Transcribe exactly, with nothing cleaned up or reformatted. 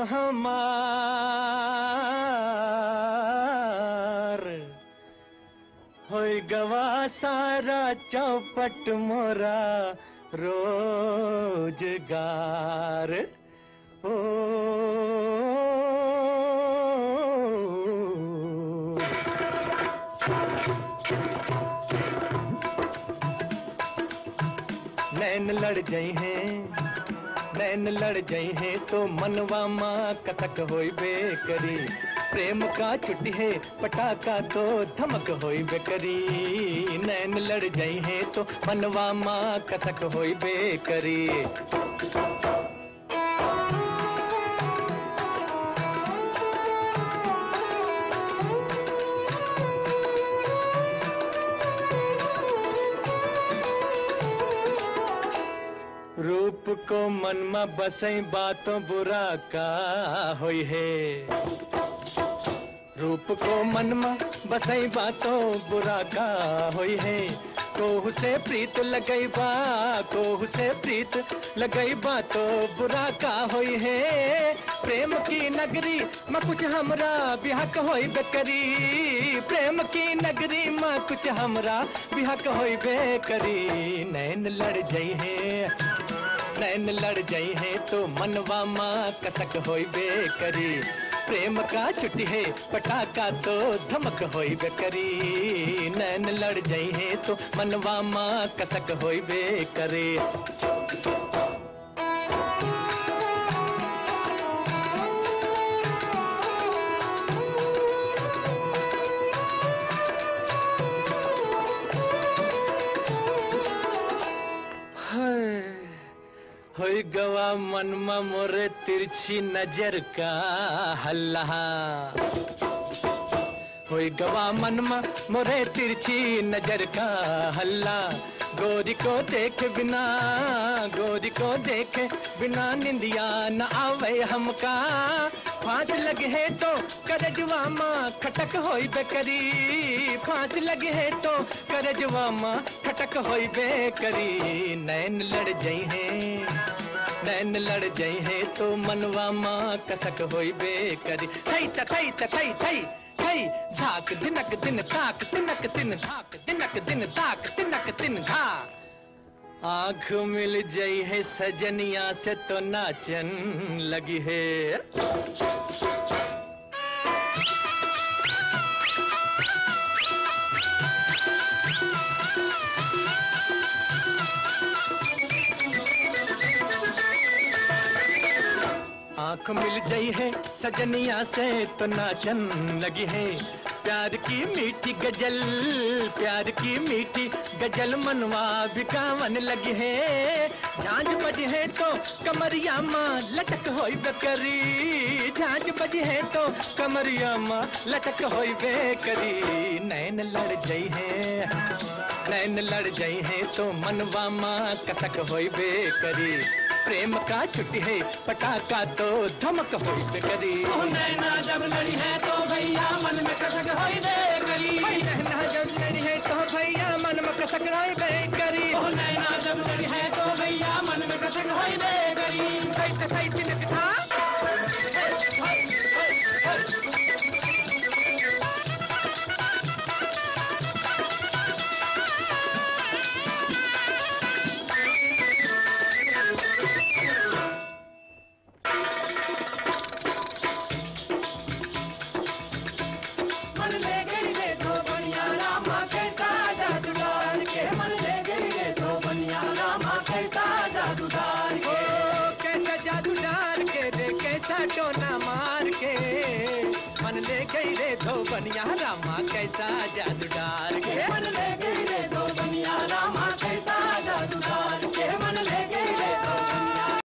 हमार होई गवा सारा चौपट मोरा रोजगार। ओ नैन लड़ गई हैं, नैन लड़ गई हैं तो मनवा माँ कसक होई बेकरी। प्रेम का छुट्टी है पटाखा तो धमक होई बेकरी। नैन लड़ गई हैं तो मनवा माँ कसक होई बेकरी। रूप को मन में बसई बातों बुरा का होई है। रूप को मन में बसई बातों बुरा का होई है। कोहू से प्रीत लगई बा, कोहू से प्रीत लगई बा तो बुरा का होई है। प्रेम की नगरी में कुछ हमरा बिहक होई बेकरी। प्रेम की नगरी में कुछ हमरा बिहक होई बेकरी। नैन लड़ गई है, नैन लड़ गई हैं तो मनवा माँ कसक होई बेकरी। प्रेम का छुट्टी है पटाखा तो धमक होई बेकरी। नैन लड़ गई हैं तो मनवा माँ कसक होई बेकरी। होई गवा मन में मोरे तिरछी नजर का हल्ला। होई गवा मन में मोरे तिरछी नजर का हल्ला। गोरी को देख बिना, गोरी को देख बिना निंदिया न आवे हमका। फांस लगे है तो करजवा माँ खटक होई बेकरी। फांस लगे है तो करजवा माँ खटक होई बेकरी। नैन लड़ गई हैं, नैन लड़ गई हैं तो मनवा माँ कसक होई बेकरी। थई त थई त थई थई थई धाक दिनक दिन ताक तिनक दिन धाक दिनक दिन ताक तिनक दिन धा। आँख मिल गई है सजनिया से तो नाचन लगी है। आँख मिल गई है सजनिया से तो नाचन लगी है। प्यार की मीठी गजल, प्यार की मीठी गजल मनवा बिकावन लगी है। झांझ बजी है तो कमरिया माँ लटक होई बेकरी। झांझ बजी है तो कमरिया माँ लटक होई बेकरी। नैन लड़ गई है, नैन लड़ गई है तो मनवा माँ कसक होई बेकरी। प्रेम का छुट्टी है पटाखा तो धमक होई बेकरी। नैना जब लड़ी है तो भैया मन में कसक होई बेकरी। नैना जब लड़ी है तो भैया मन में कसक होई बेकरी। नैना जब लड़ी है तो भैया मन में कसक होई बेकरी। सही त सही तिनक था। टोना मार के मन ले गई रे दो बनिया रामा कैसा जादू डार के। मन ले गई रे दो बनिया रामा कैसा